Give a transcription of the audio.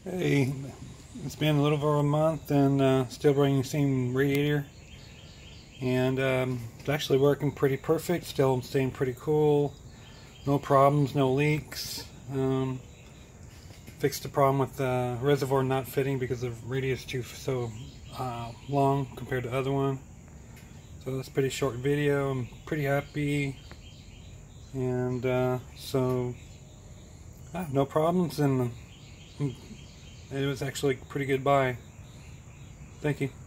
Hey, it's been a little over a month and still running the same radiator, and it's actually working pretty perfect. Still staying pretty cool, no problems, no leaks. Fixed the problem with the reservoir not fitting because the radius is so long compared to the other one. So that's a pretty short video. I'm pretty happy, and no problems, and it was actually a pretty good buy. Thank you.